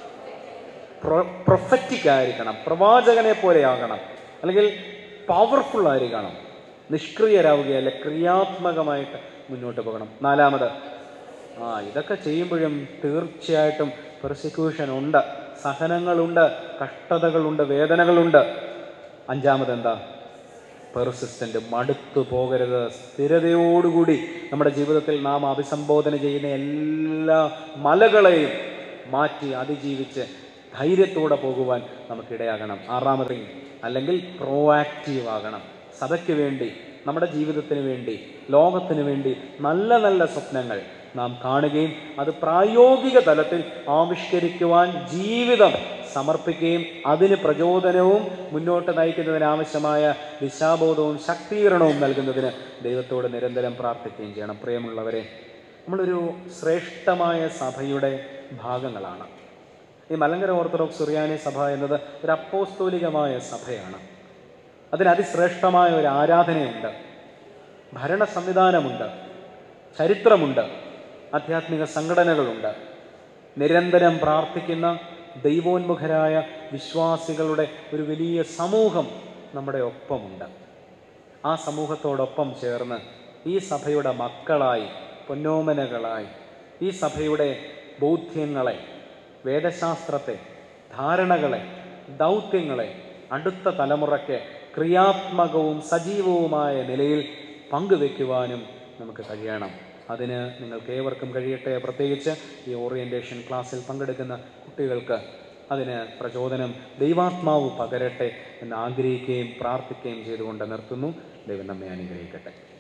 Speaker 1: പ്രൊഫറ്റിക് ആയിരിക്കണം, പ്രവാചകനെ പോലെ ആകണം, അല്ലെങ്കിൽ പവർഫുൾ ആയിരിക്കണം, നിഷ്ക്രിയരാവുകയല്ല, ക്രിയാത്മകമായിട്ട് മുന്നോട്ട് പോകണം. 4ാമത് ഇതൊക്കെ ചെയ്യുമ്പോഴും തീർച്ചയായിട്ടും പെർസിക്യൂഷൻ ഉണ്ട്, സഹനങ്ങളുണ്ട്, കഷ്ടതകളുണ്ട്, വേദനകളുണ്ട്. 5ാമത് എന്താ? പെർസിസ്റ്റൻ്റ്, മടുത്തു പോകരുത്. സ്ഥിരതയോടുകൂടി നമ്മുടെ ജീവിതത്തിൽ നാം അഭിസംബോധന ചെയ്യുന്ന എല്ലാ മലകളെയും മാറ്റി അതിജീവിച്ച് ധൈര്യത്തോടെ പോകുവാൻ നമുക്കിടയാകണം. 6ാമത് അല്ലെങ്കിൽ പ്രോആക്റ്റീവ് ആകണം. സഭയ്ക്ക് വേണ്ടി, നമ്മുടെ ജീവിതത്തിന് വേണ്ടി, ലോകത്തിന് വേണ്ടി നല്ല നല്ല സ്വപ്നങ്ങൾ നാം കാണുകയും അത് പ്രായോഗിക തലത്തിൽ ആവിഷ്കരിക്കുവാൻ ജീവിതം സമർപ്പിക്കുകയും അതിന് പ്രചോദനവും മുന്നോട്ട് നയിക്കുന്നതിനാവശ്യമായ ദിശാബോധവും ശക്തീകരണവും നൽകുന്നതിന് ദൈവത്തോട് നിരന്തരം പ്രാർത്ഥിക്കുകയും ചെയ്യണം. പ്രിയമുള്ളവരെ, നമ്മളൊരു ശ്രേഷ്ഠമായ സഭയുടെ ഭാഗങ്ങളാണ്. ഈ മലങ്കര ഓർത്തഡോക്സ് സുറിയാനി സഭ എന്നത് ഒരു അപ്പോസ്തോലികമായ സഭയാണ്. അതിന് അതിശ്രേഷ്ഠമായ ഒരു ആരാധനയുണ്ട്, ഭരണ സംവിധാനമുണ്ട്, ചരിത്രമുണ്ട്, ആധ്യാത്മിക സംഘടനകളുണ്ട്. നിരന്തരം പ്രാർത്ഥിക്കുന്ന ദൈവോന്മുഖരായ വിശ്വാസികളുടെ ഒരു വലിയ സമൂഹം നമ്മുടെ ഒപ്പമുണ്ട്. ആ സമൂഹത്തോടൊപ്പം ചേർന്ന് ഈ സഭയുടെ മക്കളായി, പൊന്നോമനകളായി, ഈ സഭയുടെ ബോധ്യങ്ങളെ, വേദശാസ്ത്രത്തെ, ധാരണകളെ, ദൗത്യങ്ങളെ അടുത്ത തലമുറയ്ക്ക് ക്രിയാത്മകവും സജീവവുമായ നിലയിൽ പങ്കുവെക്കുവാനും നമുക്ക് കഴിയണം. അതിന് നിങ്ങൾക്ക് ഏവർക്കും കഴിയട്ടെ. പ്രത്യേകിച്ച് ഈ ഓറിയൻറ്റേഷൻ ക്ലാസ്സിൽ പങ്കെടുക്കുന്ന കുട്ടികൾക്ക് അതിന് പ്രചോദനം ദൈവാത്മാവ് പകരട്ടെ എന്ന് ആഗ്രഹിക്കുകയും പ്രാർത്ഥിക്കുകയും ചെയ്തുകൊണ്ട് നിർത്തുന്നു. ദൈവം നമ്മെ അനുഗ്രഹിക്കട്ടെ.